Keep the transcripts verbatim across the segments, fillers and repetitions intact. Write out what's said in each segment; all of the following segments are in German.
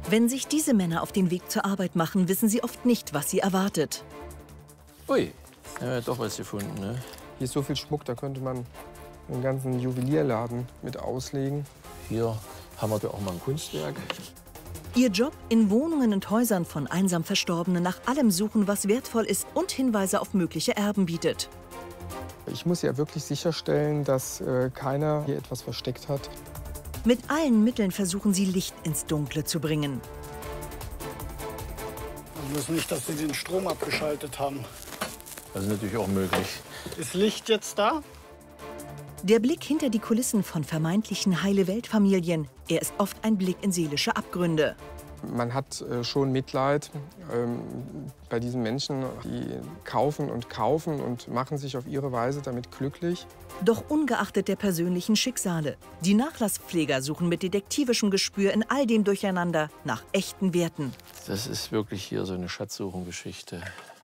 Wenn sich diese Männer auf den Weg zur Arbeit machen, wissen sie oft nicht, was sie erwartet. Ui, ja, doch was gefunden, ne? Hier ist so viel Schmuck, da könnte man einen ganzen Juwelierladen mit auslegen. Hier haben wir da auch mal ein Kunstwerk. Ihr Job: in Wohnungen und Häusern von einsam Verstorbenen nach allem suchen, was wertvoll ist und Hinweise auf mögliche Erben bietet. Ich muss ja wirklich sicherstellen, dass äh, keiner hier etwas versteckt hat. Mit allen Mitteln versuchen sie, Licht ins Dunkle zu bringen. Wir wissen nicht, dass sie den Strom abgeschaltet haben. Das ist natürlich auch möglich. Ist Licht jetzt da? Der Blick hinter die Kulissen von vermeintlichen Heile-Welt-Familien. Er ist oft ein Blick in seelische Abgründe. Man hat äh, schon Mitleid ähm, bei diesen Menschen, die kaufen und kaufen und machen sich auf ihre Weise damit glücklich. Doch ungeachtet der persönlichen Schicksale, die Nachlasspfleger suchen mit detektivischem Gespür in all dem Durcheinander nach echten Werten. Das ist wirklich hier so eine Schatzsuchengeschichte.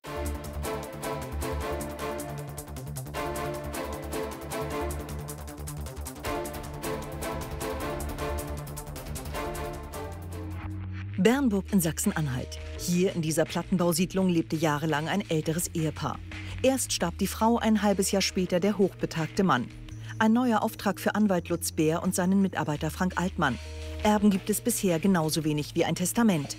Bernburg in Sachsen-Anhalt. Hier in dieser Plattenbausiedlung lebte jahrelang ein älteres Ehepaar. Erst starb die Frau, ein halbes Jahr später der hochbetagte Mann. Ein neuer Auftrag für Anwalt Lutz Bär und seinen Mitarbeiter Frank Altmann. Erben gibt es bisher genauso wenig wie ein Testament.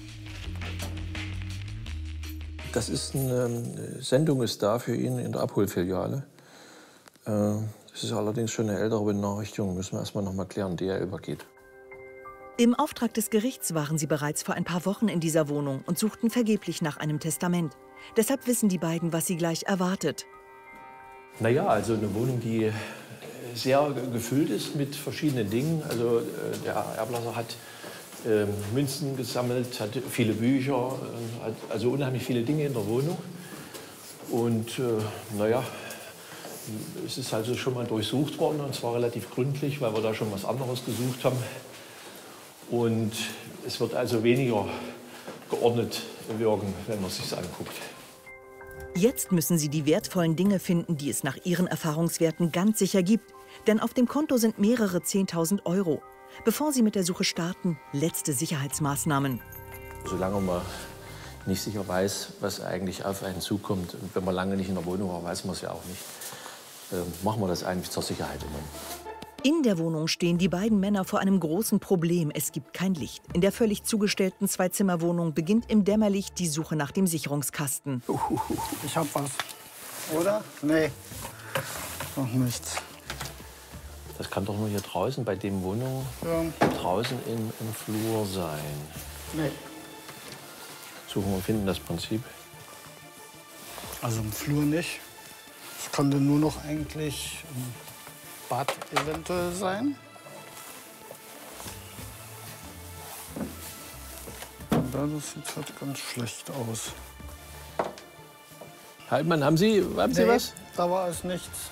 Das ist eine Sendung ist da für ihn in der Abholfiliale. Das ist allerdings schon eine ältere Benachrichtigung. Müssen wir erst mal noch mal klären, die er übergeht. Im Auftrag des Gerichts waren sie bereits vor ein paar Wochen in dieser Wohnung und suchten vergeblich nach einem Testament. Deshalb wissen die beiden, was sie gleich erwartet. Naja, also eine Wohnung, die sehr gefüllt ist mit verschiedenen Dingen. Also der Erblasser hat äh, Münzen gesammelt, hat viele Bücher, äh, hat also unheimlich viele Dinge in der Wohnung. Und äh, naja, es ist also schon mal durchsucht worden, und zwar relativ gründlich, weil wir da schon was anderes gesucht haben. Und es wird also weniger geordnet wirken, wenn man es sich anguckt. Jetzt müssen sie die wertvollen Dinge finden, die es nach ihren Erfahrungswerten ganz sicher gibt. Denn auf dem Konto sind mehrere zehntausend Euro. Bevor sie mit der Suche starten, letzte Sicherheitsmaßnahmen. Solange man nicht sicher weiß, was eigentlich auf einen zukommt, und wenn man lange nicht in der Wohnung war, weiß man es ja auch nicht, äh, machen wir das eigentlich zur Sicherheit immer. In der Wohnung stehen die beiden Männer vor einem großen Problem. Es gibt kein Licht. In der völlig zugestellten Zwei-Zimmer-Wohnung beginnt im Dämmerlicht die Suche nach dem Sicherungskasten. Ich hab was. Oder? Nee. Noch nichts. Das kann doch nur hier draußen, bei dem Wohnung, Ja. draußen im, im Flur sein. Nee. Suchen und finden das Prinzip. Also im Flur nicht. Es könnte nur noch eigentlich im Bad eventuell sein. Aber das sieht halt ganz schlecht aus. Heilmann, haben Sie, haben Sie Nee, was? Da war es nichts.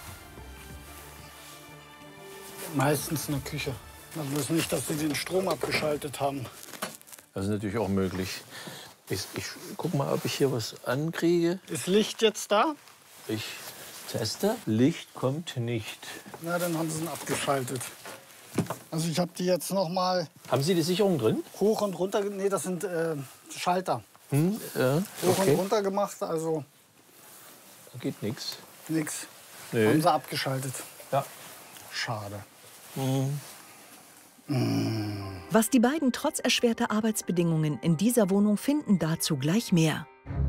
Meistens in der Küche. Wir wissen nicht, dass sie den Strom abgeschaltet haben. Das ist natürlich auch möglich. Ich, ich guck mal, ob ich hier was ankriege. Ist Licht jetzt da? Ich teste. Licht kommt nicht. Na, dann haben sie ihn abgeschaltet. Also ich habe die jetzt noch mal Haben Sie die Sicherung drin? hoch und runter. Nee, das sind äh, Schalter. Hm, ja, Hoch okay. und runter gemacht, also Da geht nichts. nichts. Nee. Haben sie abgeschaltet. Ja. Schade. Was die beiden trotz erschwerter Arbeitsbedingungen in dieser Wohnung finden, dazu gleich mehr.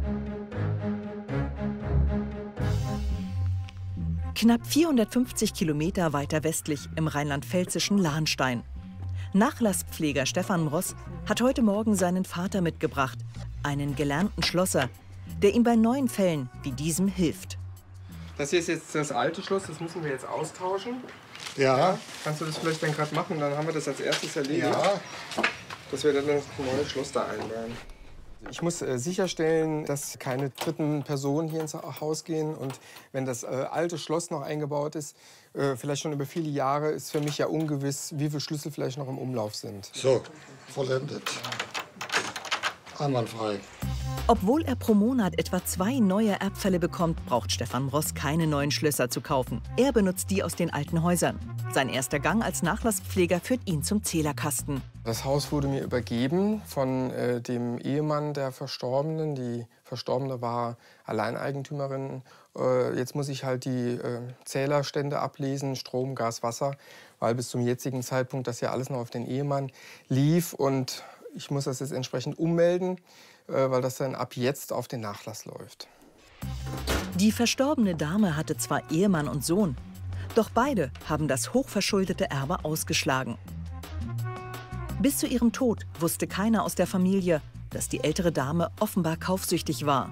Knapp vierhundertfünfzig Kilometer weiter westlich im rheinland-pfälzischen Lahnstein. Nachlasspfleger Stefan Ross hat heute Morgen seinen Vater mitgebracht, einen gelernten Schlosser, der ihm bei neuen Fällen wie diesem hilft. Das hier ist jetzt das alte Schloss, das müssen wir jetzt austauschen. Ja. Kannst du das vielleicht dann gerade machen? Dann haben wir das als erstes erledigt. Ja. Dass wir dann das neue Schloss da einbauen. Ich muss äh, sicherstellen, dass keine dritten Personen hier ins Haus gehen. Und wenn das äh, alte Schloss noch eingebaut ist, äh, vielleicht schon über viele Jahre, ist für mich ja ungewiss, wie viele Schlüssel vielleicht noch im Umlauf sind. So, vollendet. Einwandfrei. Obwohl er pro Monat etwa zwei neue Erbfälle bekommt, braucht Stefan Ross keine neuen Schlösser zu kaufen. Er benutzt die aus den alten Häusern. Sein erster Gang als Nachlasspfleger führt ihn zum Zählerkasten. Das Haus wurde mir übergeben von äh, dem Ehemann der Verstorbenen. Die Verstorbene war Alleineigentümerin. Äh, jetzt muss ich halt die äh, Zählerstände ablesen, Strom, Gas, Wasser, weil bis zum jetzigen Zeitpunkt das ja alles noch auf den Ehemann lief. Und ich muss das jetzt entsprechend ummelden, äh, weil das dann ab jetzt auf den Nachlass läuft. Die verstorbene Dame hatte zwar Ehemann und Sohn, doch beide haben das hochverschuldete Erbe ausgeschlagen. Bis zu ihrem Tod wusste keiner aus der Familie, dass die ältere Dame offenbar kaufsüchtig war.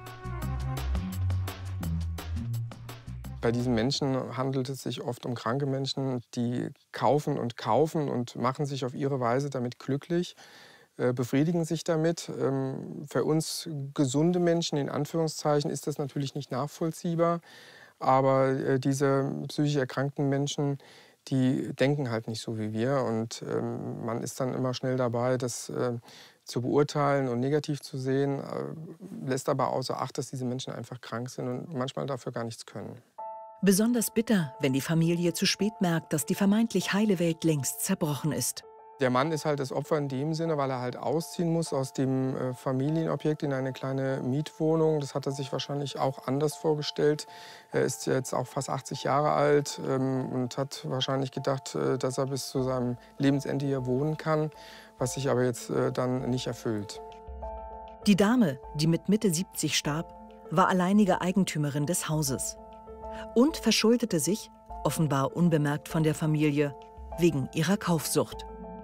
Bei diesen Menschen handelt es sich oft um kranke Menschen, die kaufen und kaufen und machen sich auf ihre Weise damit glücklich, äh, befriedigen sich damit. Ähm, für uns gesunde Menschen, in Anführungszeichen, ist das natürlich nicht nachvollziehbar. Aber äh, diese psychisch erkrankten Menschen, die denken halt nicht so wie wir. Und ähm, man ist dann immer schnell dabei, das äh, zu beurteilen und negativ zu sehen, äh, lässt aber außer Acht, dass diese Menschen einfach krank sind und manchmal dafür gar nichts können. Besonders bitter, wenn die Familie zu spät merkt, dass die vermeintlich heile Welt längst zerbrochen ist. Der Mann ist halt das Opfer in dem Sinne, weil er halt ausziehen muss aus dem äh, Familienobjekt in eine kleine Mietwohnung. Das hat er sich wahrscheinlich auch anders vorgestellt. Er ist jetzt auch fast achtzig Jahre alt ähm, und hat wahrscheinlich gedacht, äh, dass er bis zu seinem Lebensende hier wohnen kann, was sich aber jetzt äh, dann nicht erfüllt. Die Dame, die mit Mitte siebzig starb, war alleinige Eigentümerin des Hauses und verschuldete sich, offenbar unbemerkt von der Familie, wegen ihrer Kaufsucht.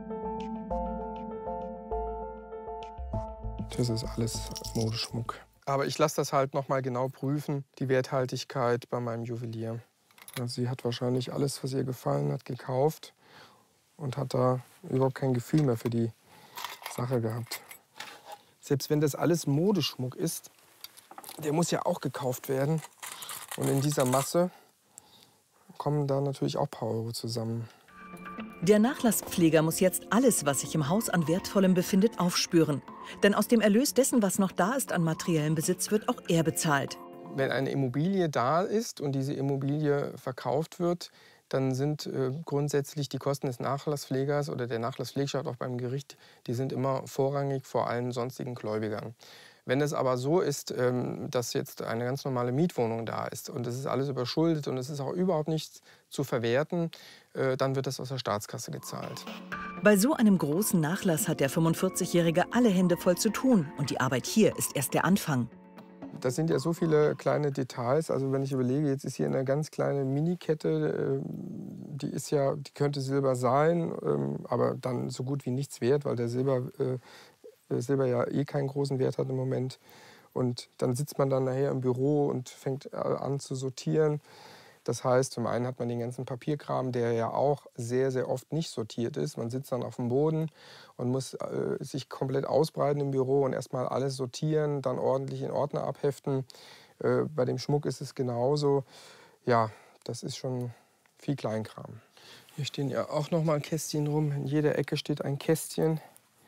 Das ist alles Modeschmuck. Aber ich lasse das halt noch mal genau prüfen, die Werthaltigkeit bei meinem Juwelier. Also sie hat wahrscheinlich alles, was ihr gefallen hat, gekauft und hat da überhaupt kein Gefühl mehr für die Sache gehabt. Selbst wenn das alles Modeschmuck ist, der muss ja auch gekauft werden. Und in dieser Masse kommen da natürlich auch ein paar Euro zusammen. Der Nachlasspfleger muss jetzt alles, was sich im Haus an Wertvollem befindet, aufspüren. Denn aus dem Erlös dessen, was noch da ist an materiellem Besitz, wird auch er bezahlt. Wenn eine Immobilie da ist und diese Immobilie verkauft wird, dann sind äh, grundsätzlich die Kosten des Nachlasspflegers oder der Nachlasspflegschaft auch beim Gericht, die sind immer vorrangig vor allen sonstigen Gläubigern. Wenn es aber so ist, ähm, dass jetzt eine ganz normale Mietwohnung da ist und es ist alles überschuldet und es ist auch überhaupt nichts zu verwerten, äh, dann wird das aus der Staatskasse gezahlt. Bei so einem großen Nachlass hat der fünfundvierzigjährige alle Hände voll zu tun. Und die Arbeit hier ist erst der Anfang. Das sind ja so viele kleine Details. Also wenn ich überlege, jetzt ist hier eine ganz kleine Minikette, die ist ja, die könnte Silber sein, aber dann so gut wie nichts wert, weil der Silber, Silber ja eh keinen großen Wert hat im Moment. Und dann sitzt man dann nachher im Büro und fängt an zu sortieren. Das heißt, zum einen hat man den ganzen Papierkram, der ja auch sehr, sehr oft nicht sortiert ist. Man sitzt dann auf dem Boden und muss äh, sich komplett ausbreiten im Büro und erstmal alles sortieren, dann ordentlich in Ordner abheften. Äh, bei dem Schmuck ist es genauso. Ja, das ist schon viel Kleinkram. Hier stehen ja auch noch mal Kästchen rum. In jeder Ecke steht ein Kästchen.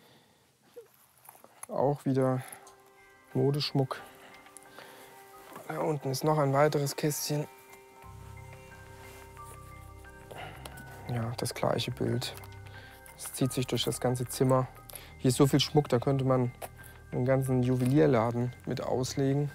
Auch wieder Modeschmuck. Da unten ist noch ein weiteres Kästchen. Ja, das gleiche Bild. Es zieht sich durch das ganze Zimmer. Hier ist so viel Schmuck, da könnte man einen ganzen Juwelierladen mit auslegen.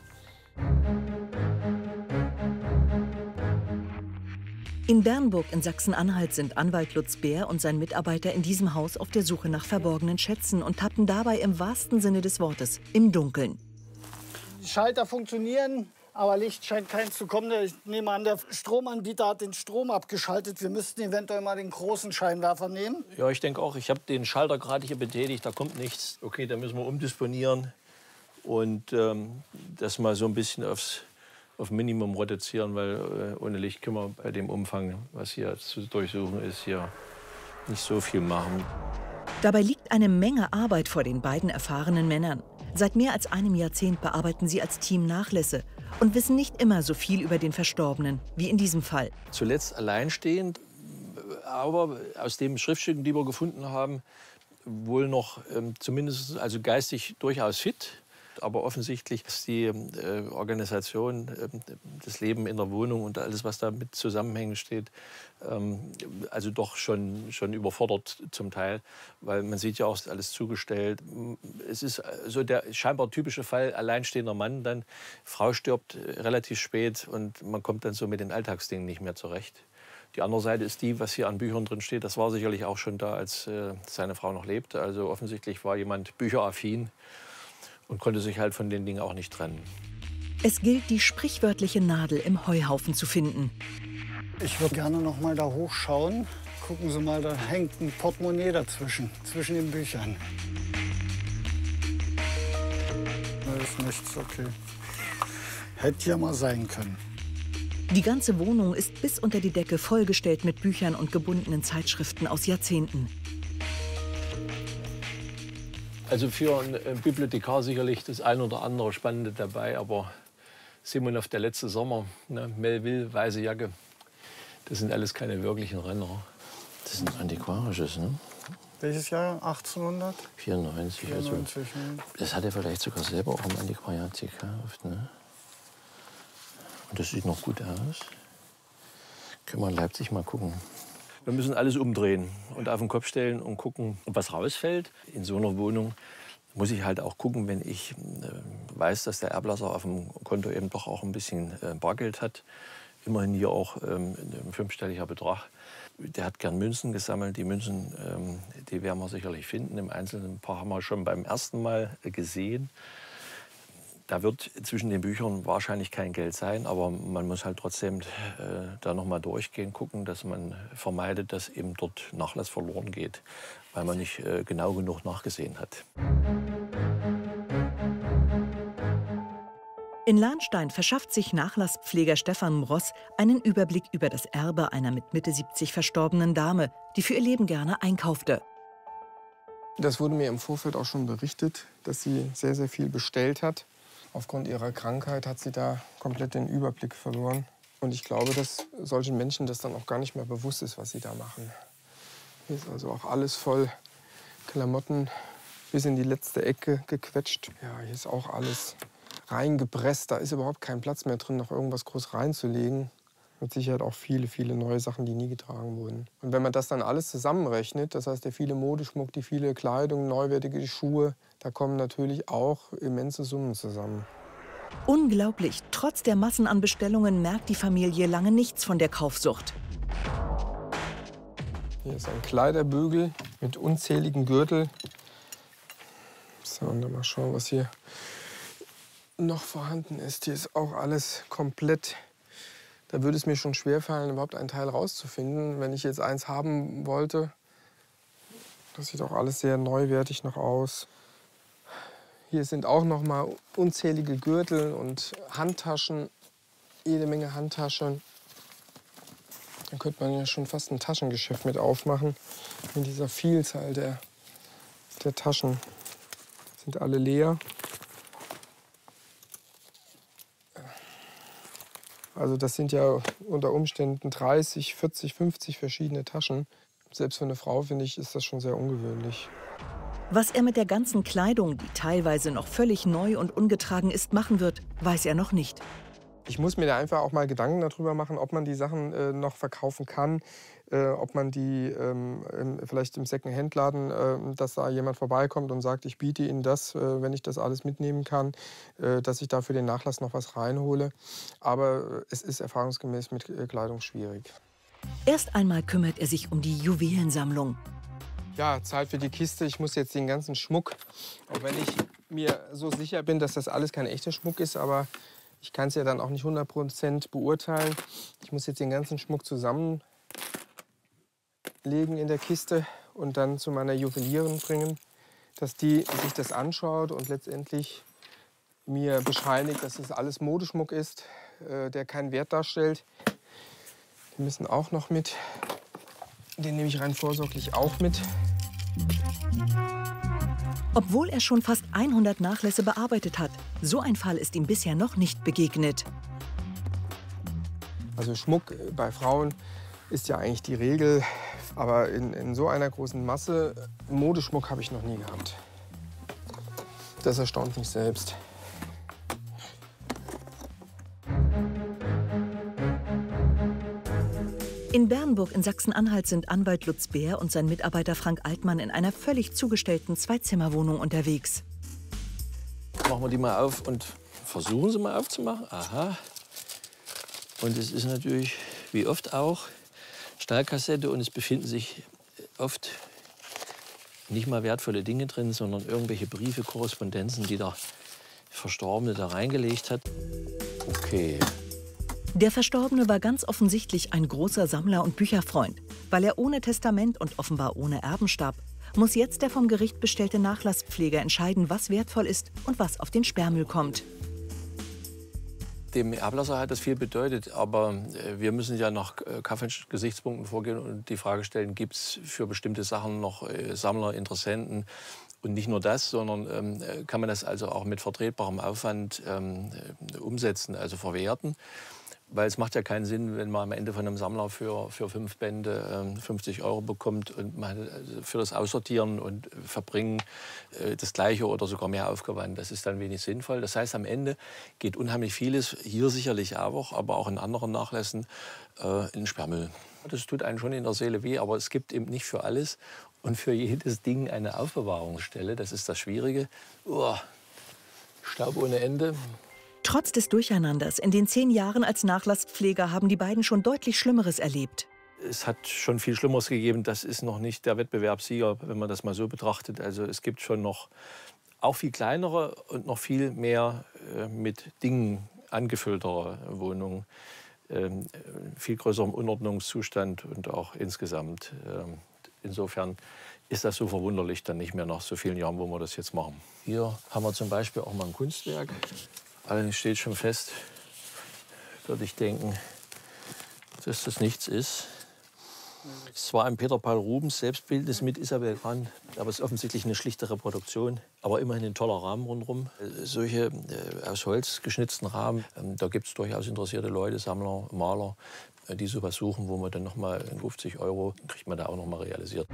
In Bernburg in Sachsen-Anhalt sind Anwalt Lutz Bär und sein Mitarbeiter in diesem Haus auf der Suche nach verborgenen Schätzen und tappen dabei im wahrsten Sinne des Wortes im Dunkeln. Die Schalter funktionieren, aber Licht scheint keins zu kommen. Ich nehme an, der Stromanbieter hat den Strom abgeschaltet. Wir müssten eventuell mal den großen Scheinwerfer nehmen. Ja, ich denke auch. Ich habe den Schalter gerade hier betätigt, da kommt nichts. Okay, dann müssen wir umdisponieren und ähm, das mal so ein bisschen aufs auf Minimum reduzieren, weil äh, ohne Licht können wir bei dem Umfang, was hier zu durchsuchen ist, hier nicht so viel machen. Dabei liegt eine Menge Arbeit vor den beiden erfahrenen Männern. Seit mehr als einem Jahrzehnt bearbeiten sie als Team Nachlässe und wissen nicht immer so viel über den Verstorbenen, wie in diesem Fall. Zuletzt alleinstehend, aber aus den Schriftstücken, die wir gefunden haben, wohl noch ähm, zumindest also geistig durchaus fit. Aber offensichtlich ist die äh, Organisation, äh, das Leben in der Wohnung und alles, was damit zusammenhängend steht, ähm, also doch schon, schon überfordert zum Teil. Weil man sieht ja auch, ist alles zugestellt. Es ist so der scheinbar typische Fall, alleinstehender Mann dann. Frau stirbt relativ spät und man kommt dann so mit den Alltagsdingen nicht mehr zurecht. Die andere Seite ist die, was hier an Büchern drin steht. Das war sicherlich auch schon da, als äh, seine Frau noch lebte. Also offensichtlich war jemand bücheraffin und konnte sich halt von den Dingen auch nicht trennen. Es gilt, die sprichwörtliche Nadel im Heuhaufen zu finden. Ich würde gerne noch mal da hochschauen. Gucken Sie mal, da hängt ein Portemonnaie dazwischen, zwischen den Büchern. Da ist nichts, okay. Hätte ja mal sein können. Die ganze Wohnung ist bis unter die Decke vollgestellt mit Büchern und gebundenen Zeitschriften aus Jahrzehnten. Also für einen Bibliothekar sicherlich das ein oder andere Spannende dabei, aber Simonov, der letzte Sommer, ne, Melville, weiße Jacke, das sind alles keine wirklichen Renner. Das sind antiquarisches, ne? Welches Jahr? achtzehnhundert? vierundneunzig. vierundneunzig, Also, ne? das hat er vielleicht sogar selber auch im Antiquariat gekauft, ne? Und das sieht noch gut aus. Können wir in Leipzig mal gucken. Wir müssen alles umdrehen und auf den Kopf stellen und gucken, ob was rausfällt. In so einer Wohnung muss ich halt auch gucken, wenn ich äh, weiß, dass der Erblasser auf dem Konto eben doch auch ein bisschen äh, Bargeld hat. Immerhin hier auch ähm, ein fünfstelliger Betrag. Der hat gern Münzen gesammelt. Die Münzen, ähm, die werden wir sicherlich finden. Im Einzelnen ein paar haben wir schon beim ersten Mal gesehen. Da wird zwischen den Büchern wahrscheinlich kein Geld sein, aber man muss halt trotzdem äh, da noch mal durchgehen, gucken, dass man vermeidet, dass eben dort Nachlass verloren geht, weil man nicht äh, genau genug nachgesehen hat. In Lahnstein verschafft sich Nachlasspfleger Stefan Mross einen Überblick über das Erbe einer mit Mitte siebzig verstorbenen Dame, die für ihr Leben gerne einkaufte. Das wurde mir im Vorfeld auch schon berichtet, dass sie sehr, sehr viel bestellt hat. Aufgrund ihrer Krankheit hat sie da komplett den Überblick verloren. Und ich glaube, dass solchen Menschen das dann auch gar nicht mehr bewusst ist, was sie da machen. Hier ist also auch alles voll Klamotten, bis in die letzte Ecke gequetscht. Ja, hier ist auch alles reingepresst. Da ist überhaupt kein Platz mehr drin, noch irgendwas groß reinzulegen. Mit Sicherheit auch viele, viele neue Sachen, die nie getragen wurden. Und wenn man das dann alles zusammenrechnet, das heißt der viele Modeschmuck, die viele Kleidung, neuwertige Schuhe, da kommen natürlich auch immense Summen zusammen. Unglaublich, trotz der Massen an Bestellungen merkt die Familie lange nichts von der Kaufsucht. Hier ist ein Kleiderbügel mit unzähligen Gürteln. So, und dann mal schauen, was hier noch vorhanden ist. Hier ist auch alles komplett. Da würde es mir schon schwerfallen, überhaupt einen Teil rauszufinden, wenn ich jetzt eins haben wollte. Das sieht auch alles sehr neuwertig noch aus. Hier sind auch noch mal unzählige Gürtel und Handtaschen, jede Menge Handtaschen. Da könnte man ja schon fast ein Taschengeschäft mit aufmachen. In dieser Vielzahl der, der Taschen sind alle leer. Also das sind ja unter Umständen dreißig, vierzig, fünfzig verschiedene Taschen. Selbst für eine Frau, finde ich, ist das schon sehr ungewöhnlich. Was er mit der ganzen Kleidung, die teilweise noch völlig neu und ungetragen ist, machen wird, weiß er noch nicht. Ich muss mir da einfach auch mal Gedanken darüber machen, ob man die Sachen äh, noch verkaufen kann, äh, ob man die ähm, vielleicht im Second-Hand-Laden, äh, dass da jemand vorbeikommt und sagt, ich biete Ihnen das, äh, wenn ich das alles mitnehmen kann, äh, dass ich da für den Nachlass noch was reinhole. Aber es ist erfahrungsgemäß mit äh, Kleidung schwierig. Erst einmal kümmert er sich um die Juwelensammlung. Ja, Zeit für die Kiste. Ich muss jetzt den ganzen Schmuck, auch wenn ich mir so sicher bin, dass das alles kein echter Schmuck ist, aber ich kann es ja dann auch nicht hundert Prozent beurteilen. Ich muss jetzt den ganzen Schmuck zusammenlegen in der Kiste und dann zu meiner Juwelierin bringen, dass die sich das anschaut und letztendlich mir bescheinigt, dass es alles Modeschmuck ist, äh, der keinen Wert darstellt. Die müssen auch noch mit. Den nehme ich rein vorsorglich auch mit. Obwohl er schon fast hundert Nachlässe bearbeitet hat, so ein Fall ist ihm bisher noch nicht begegnet. Also Schmuck bei Frauen ist ja eigentlich die Regel, aber in, in so einer großen Masse Modeschmuck habe ich noch nie gehabt. Das erstaunt mich selbst. In Bernburg in Sachsen-Anhalt sind Anwalt Lutz Bär und sein Mitarbeiter Frank Altmann in einer völlig zugestellten Zweizimmerwohnung unterwegs. Machen wir die mal auf und versuchen sie mal aufzumachen. Aha. Und es ist natürlich, wie oft auch, Stahlkassette und es befinden sich oft nicht mal wertvolle Dinge drin, sondern irgendwelche Briefe, Korrespondenzen, die der Verstorbene da reingelegt hat. Okay. Der Verstorbene war ganz offensichtlich ein großer Sammler und Bücherfreund. Weil er ohne Testament und offenbar ohne Erben starb, muss jetzt der vom Gericht bestellte Nachlasspfleger entscheiden, was wertvoll ist und was auf den Sperrmüll kommt. Dem Erblasser hat das viel bedeutet, aber wir müssen ja nach Kaffenschen Gesichtspunkten vorgehen und die Frage stellen, gibt es für bestimmte Sachen noch Sammler, Interessenten? Und nicht nur das, sondern ähm, kann man das also auch mit vertretbarem Aufwand ähm, umsetzen, also verwerten. Weil es macht ja keinen Sinn, wenn man am Ende von einem Sammler für, für fünf Bände äh, fünfzig Euro bekommt und man hat für das Aussortieren und Verbringen äh, das Gleiche oder sogar mehr Aufwand. Das ist dann wenig sinnvoll. Das heißt, am Ende geht unheimlich vieles, hier sicherlich auch, aber auch in anderen Nachlässen, äh, in den Sperrmüll. Das tut einem schon in der Seele weh, aber es gibt eben nicht für alles und für jedes Ding eine Aufbewahrungsstelle. Das ist das Schwierige. Uah, Staub ohne Ende. Trotz des Durcheinanders in den zehn Jahren als Nachlasspfleger haben die beiden schon deutlich Schlimmeres erlebt. Es hat schon viel Schlimmeres gegeben. Das ist noch nicht der Wettbewerbssieger, wenn man das mal so betrachtet. Also es gibt schon noch auch viel kleinere und noch viel mehr äh, mit Dingen angefülltere Wohnungen. Ähm, viel größerem Unordnungszustand und auch insgesamt. Ähm, insofern ist das so verwunderlich dann nicht mehr nach so vielen Jahren, wo wir das jetzt machen. Hier haben wir zum Beispiel auch mal ein Kunstwerk. Allerdings steht schon fest, würde ich denken, dass das nichts ist. Es ist zwar ein Peter Paul Rubens Selbstbildnis mit Isabel Brand, aber es ist offensichtlich eine schlichte Reproduktion. Aber immerhin ein toller Rahmen rundherum. Solche äh, aus Holz geschnitzten Rahmen, ähm, da gibt es durchaus interessierte Leute, Sammler, Maler, äh, die sowas suchen, wo man dann noch mal fünfzig Euro kriegt man da auch noch mal realisiert.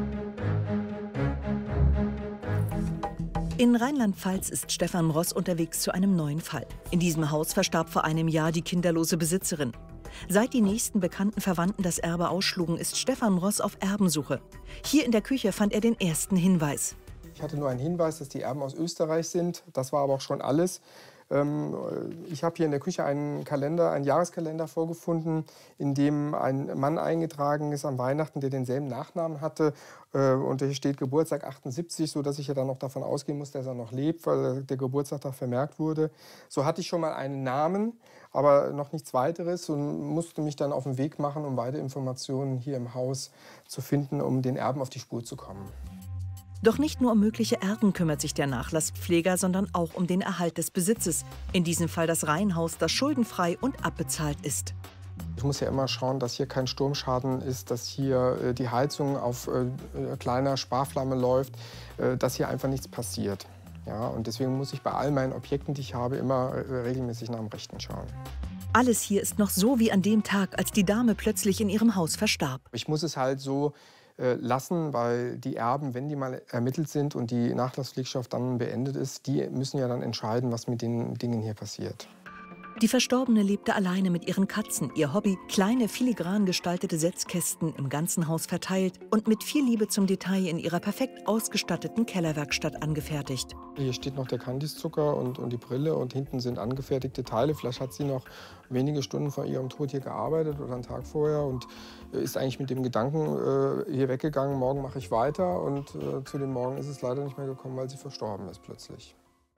In Rheinland-Pfalz ist Stefan Ross unterwegs zu einem neuen Fall. In diesem Haus verstarb vor einem Jahr die kinderlose Besitzerin. Seit die nächsten bekannten Verwandten das Erbe ausschlugen, ist Stefan Ross auf Erbensuche. Hier in der Küche fand er den ersten Hinweis. Ich hatte nur einen Hinweis, dass die Erben aus Österreich sind. Das war aber auch schon alles. Ich habe hier in der Küche einen Kalender, einen Jahreskalender vorgefunden, in dem ein Mann eingetragen ist an Weihnachten, der denselben Nachnamen hatte. Und hier steht Geburtstag achtundsiebzig, sodass ich ja dann noch davon ausgehen muss, dass er noch lebt, weil der Geburtstag da vermerkt wurde. So hatte ich schon mal einen Namen, aber noch nichts weiteres und musste mich dann auf den Weg machen, um weitere Informationen hier im Haus zu finden, um den Erben auf die Spur zu kommen. Doch nicht nur um mögliche Erben kümmert sich der Nachlasspfleger, sondern auch um den Erhalt des Besitzes. In diesem Fall das Reihenhaus, das schuldenfrei und abbezahlt ist. Ich muss ja immer schauen, dass hier kein Sturmschaden ist, dass hier äh, die Heizung auf äh, kleiner Sparflamme läuft, äh, dass hier einfach nichts passiert. Ja, und deswegen muss ich bei all meinen Objekten, die ich habe, immer äh, regelmäßig nach dem Rechten schauen. Alles hier ist noch so wie an dem Tag, als die Dame plötzlich in ihrem Haus verstarb. Ich muss es halt so lassen, weil die Erben, wenn die mal ermittelt sind und die Nachlasspflegschaft dann beendet ist, die müssen ja dann entscheiden, was mit den Dingen hier passiert. Die Verstorbene lebte alleine mit ihren Katzen. Ihr Hobby, kleine, filigran gestaltete Setzkästen im ganzen Haus verteilt und mit viel Liebe zum Detail in ihrer perfekt ausgestatteten Kellerwerkstatt angefertigt. Hier steht noch der Kandiszucker und, und die Brille und hinten sind angefertigte Teile. Vielleicht hat sie noch wenige Stunden vor ihrem Tod hier gearbeitet oder einen Tag vorher und ist eigentlich mit dem Gedanken äh, hier weggegangen, morgen mache ich weiter. Und äh, zu dem Morgen ist es leider nicht mehr gekommen, weil sie verstorben ist plötzlich.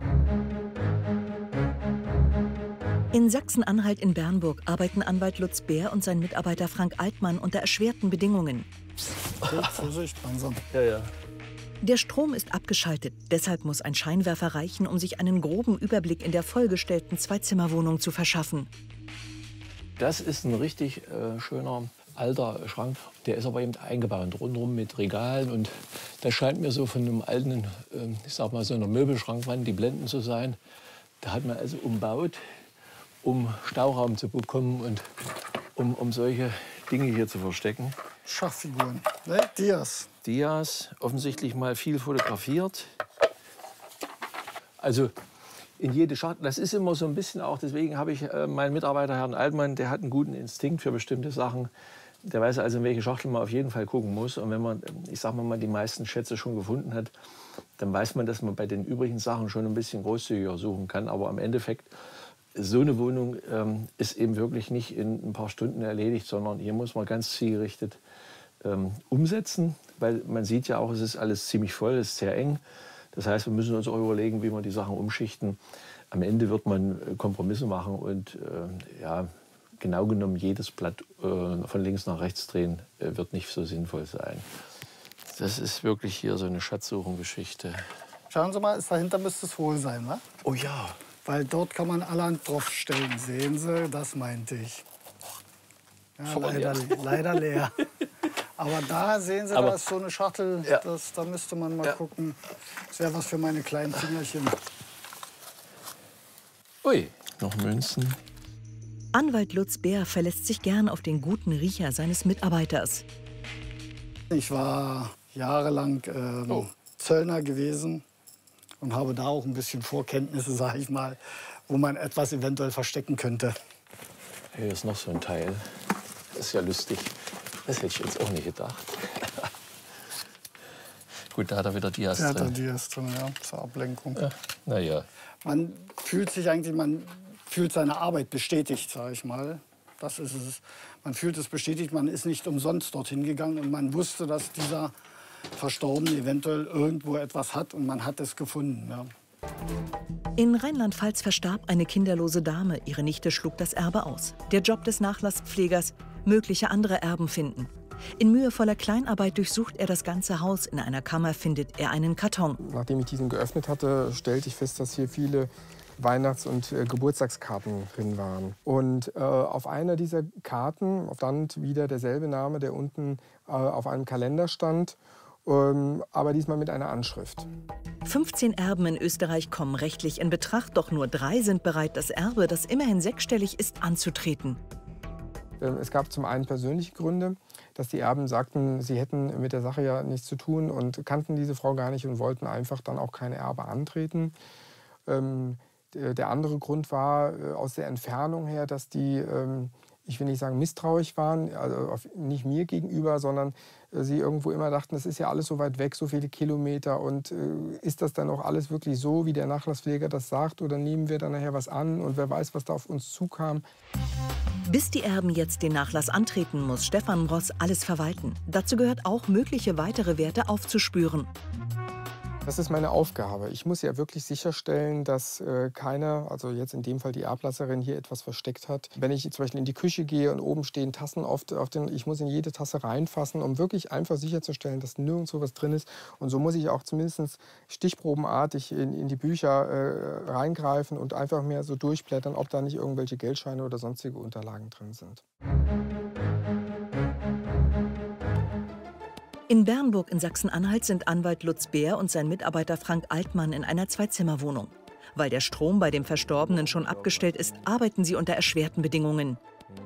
In Sachsen-Anhalt in Bernburg arbeiten Anwalt Lutz Bär und sein Mitarbeiter Frank Altmann unter erschwerten Bedingungen. Vorsicht, langsam. Ja, ja. Der Strom ist abgeschaltet. Deshalb muss ein Scheinwerfer reichen, um sich einen groben Überblick in der vollgestellten Zweizimmerwohnung zu verschaffen. Das ist ein richtig äh, schöner alter Schrank. Der ist aber eben eingebaut, rundherum mit Regalen. Und das scheint mir so von einem alten, äh, ich sag mal so einer Möbelschrankwand, die Blenden zu sein. Da hat man also umbaut, um Stauraum zu bekommen und um, um solche Dinge hier zu verstecken. Schachfiguren, ne? Dias. Dias, offensichtlich mal viel fotografiert. Also in jede Schachtel, das ist immer so ein bisschen auch, deswegen habe ich äh, meinen Mitarbeiter, Herrn Altmann, der hat einen guten Instinkt für bestimmte Sachen. Der weiß also, in welche Schachtel man auf jeden Fall gucken muss. Und wenn man, ich sag mal, mal die meisten Schätze schon gefunden hat, dann weiß man, dass man bei den übrigen Sachen schon ein bisschen großzügiger suchen kann. Aber im Endeffekt, so eine Wohnung ähm, ist eben wirklich nicht in ein paar Stunden erledigt, sondern hier muss man ganz zielgerichtet ähm, umsetzen. Weil man sieht ja auch, es ist alles ziemlich voll, es ist sehr eng. Das heißt, wir müssen uns auch überlegen, wie wir die Sachen umschichten. Am Ende wird man Kompromisse machen und äh, ja, genau genommen jedes Blatt äh, von links nach rechts drehen äh, wird nicht so sinnvoll sein. Das ist wirklich hier so eine Schatzsuchengeschichte. Schauen Sie mal, ist dahinter müsste es wohl sein, wa? Oh ja. Weil dort kann man allerhand draufstellen. Sehen Sie, das meinte ich. Ja, leider, leider leer. Aber da sehen Sie, Aber, da ist so eine Schachtel, ja. das, da müsste man mal ja. gucken. Das wäre was für meine kleinen Fingerchen. Ui, noch Münzen. Anwalt Lutz Bär verlässt sich gern auf den guten Riecher seines Mitarbeiters. Ich war jahrelang ähm, oh. Zöllner gewesen und habe da auch ein bisschen Vorkenntnisse, sage ich mal, wo man etwas eventuell verstecken könnte. Hier ist noch so ein Teil. Das ist ja lustig. Das hätte ich jetzt auch nicht gedacht. Gut, da hat er wieder Dias Ja, drin. da Dias drin, ja, zur Ablenkung. Ja, na ja. Man fühlt sich eigentlich, man fühlt seine Arbeit bestätigt, sage ich mal. Das ist es. Man fühlt es bestätigt, man ist nicht umsonst dorthin gegangen und man wusste, dass dieser Verstorbene eventuell irgendwo etwas hat und man hat es gefunden. Ja. In Rheinland-Pfalz verstarb eine kinderlose Dame. Ihre Nichte schlug das Erbe aus. Der Job des Nachlasspflegers, mögliche andere Erben finden. In mühevoller Kleinarbeit durchsucht er das ganze Haus. In einer Kammer findet er einen Karton. Nachdem ich diesen geöffnet hatte, stellte ich fest, dass hier viele Weihnachts- und äh, Geburtstagskarten drin waren. Und äh, auf einer dieser Karten stand wieder derselbe Name, der unten äh, auf einem Kalender stand, ähm, aber diesmal mit einer Anschrift. fünfzehn Erben in Österreich kommen rechtlich in Betracht, doch nur drei sind bereit, das Erbe, das immerhin sechsstellig ist, anzutreten. Ähm, es gab zum einen persönliche Gründe, dass die Erben sagten, sie hätten mit der Sache ja nichts zu tun und kannten diese Frau gar nicht und wollten einfach dann auch keine Erbe antreten. Ähm, Der andere Grund war äh, aus der Entfernung her, dass die, ähm, ich will nicht sagen misstrauisch waren, also auf, nicht mir gegenüber, sondern äh, sie irgendwo immer dachten, das ist ja alles so weit weg, so viele Kilometer und äh, ist das dann auch alles wirklich so, wie der Nachlasspfleger das sagt oder nehmen wir dann nachher was an und wer weiß, was da auf uns zukam. Bis die Erben jetzt den Nachlass antreten, muss Stefan Bross alles verwalten. Dazu gehört auch, mögliche weitere Werte aufzuspüren. Das ist meine Aufgabe. Ich muss ja wirklich sicherstellen, dass äh, keiner, also jetzt in dem Fall die Erblasserin, hier etwas versteckt hat. Wenn ich zum Beispiel in die Küche gehe und oben stehen Tassen auf, auf den, ich muss in jede Tasse reinfassen, um wirklich einfach sicherzustellen, dass nirgendwo was drin ist. Und so muss ich auch zumindest stichprobenartig in, in die Bücher äh, reingreifen und einfach mehr so durchblättern, ob da nicht irgendwelche Geldscheine oder sonstige Unterlagen drin sind. In Bernburg in Sachsen-Anhalt sind Anwalt Lutz Bär und sein Mitarbeiter Frank Altmann in einer Zwei-Zimmer-Wohnung. Weil der Strom bei dem Verstorbenen schon abgestellt ist, arbeiten sie unter erschwerten Bedingungen.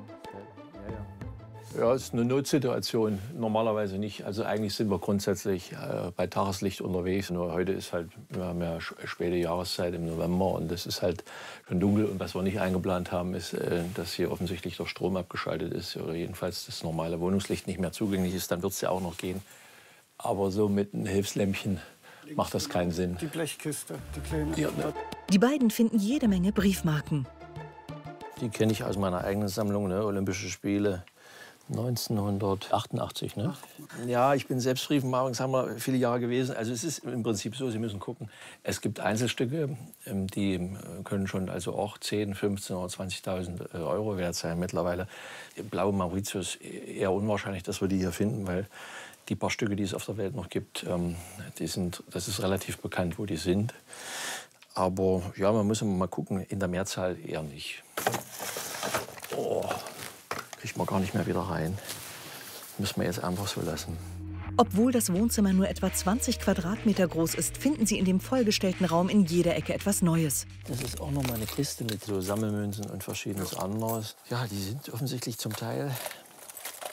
Ja, es ist eine Notsituation. Normalerweise nicht. Also eigentlich sind wir grundsätzlich äh, bei Tageslicht unterwegs. Nur heute ist halt, wir haben ja späte Jahreszeit im November und es ist halt schon dunkel. Und was wir nicht eingeplant haben, ist, äh, dass hier offensichtlich der Strom abgeschaltet ist oder jedenfalls das normale Wohnungslicht nicht mehr zugänglich ist. Dann wird es ja auch noch gehen. Aber so mit einem Hilfslämpchen macht das keinen Sinn. Die Blechkiste, die kleine. Ja, ne? Die beiden finden jede Menge Briefmarken. Die kenne ich aus meiner eigenen Sammlung, ne? Olympische Spiele. neunzehnhundertachtundachtzig, ne? Ja, ich bin selbst Briefmarkensammler viele Jahre gewesen. Also es ist im Prinzip so, Sie müssen gucken, es gibt Einzelstücke, die können schon also auch zehn, fünfzehn oder zwanzigtausend Euro wert sein mittlerweile. Die blaue Mauritius eher unwahrscheinlich, dass wir die hier finden, weil die paar Stücke, die es auf der Welt noch gibt, die sind, das ist relativ bekannt, wo die sind. Aber ja, man muss immer mal gucken, in der Mehrzahl eher nicht. Oh. Kriegt man gar nicht mehr wieder rein. Müssen wir jetzt einfach so lassen. Obwohl das Wohnzimmer nur etwa zwanzig Quadratmeter groß ist, finden sie in dem vollgestellten Raum in jeder Ecke etwas Neues. Das ist auch noch mal eine Kiste mit so Sammelmünzen und verschiedenes anderes. Ja, die sind offensichtlich zum Teil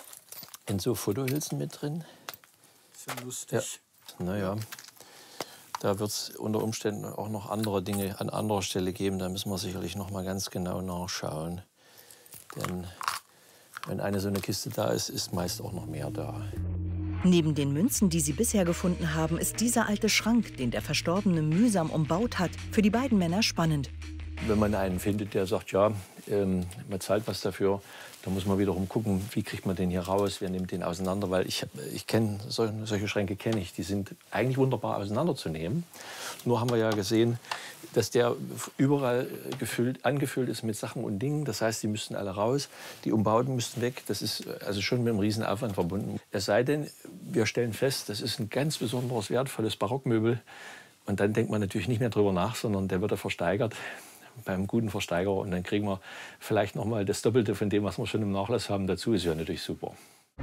in so Fotohülsen mit drin. Ist ja lustig. Ja. Naja. Da wird es unter Umständen auch noch andere Dinge an anderer Stelle geben. Da müssen wir sicherlich noch mal ganz genau nachschauen. Denn wenn eine so eine Kiste da ist, ist meist auch noch mehr da. Neben den Münzen, die sie bisher gefunden haben, ist dieser alte Schrank, den der Verstorbene mühsam umbaut hat, für die beiden Männer spannend. Wenn man einen findet, der sagt, ja, ähm, man zahlt was dafür, dann muss man wiederum gucken, wie kriegt man den hier raus, wer nimmt den auseinander. Weil ich, ich kenne, solche, solche Schränke kenne ich, die sind eigentlich wunderbar auseinanderzunehmen. Nur haben wir ja gesehen, dass der überall gefüllt, angefüllt ist mit Sachen und Dingen. Das heißt, die müssten alle raus, die Umbauten müssten weg. Das ist also schon mit einem riesen Aufwand verbunden. Es sei denn, wir stellen fest, das ist ein ganz besonderes, wertvolles Barockmöbel. Und dann denkt man natürlich nicht mehr drüber nach, sondern der wird versteigert beim guten Versteigerer. Und dann kriegen wir vielleicht noch mal das Doppelte von dem, was wir schon im Nachlass haben. Dazu ist ja natürlich super.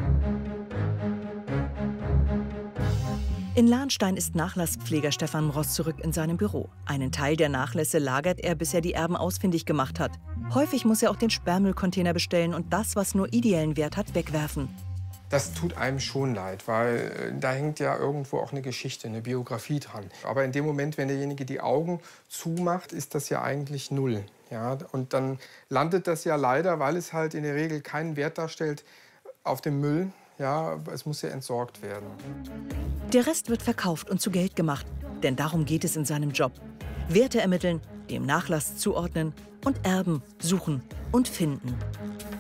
In Lahnstein ist Nachlasspfleger Stefan Ross zurück in seinem Büro. Einen Teil der Nachlässe lagert er, bis er die Erben ausfindig gemacht hat. Häufig muss er auch den Sperrmüllcontainer bestellen und das, was nur ideellen Wert hat, wegwerfen. Das tut einem schon leid, weil da hängt ja irgendwo auch eine Geschichte, eine Biografie dran. Aber in dem Moment, wenn derjenige die Augen zumacht, ist das ja eigentlich null. Ja? Und dann landet das ja leider, weil es halt in der Regel keinen Wert darstellt, auf dem Müll. Ja, es muss ja entsorgt werden. Der Rest wird verkauft und zu Geld gemacht. Denn darum geht es in seinem Job. Werte ermitteln, dem Nachlass zuordnen und Erben suchen und finden.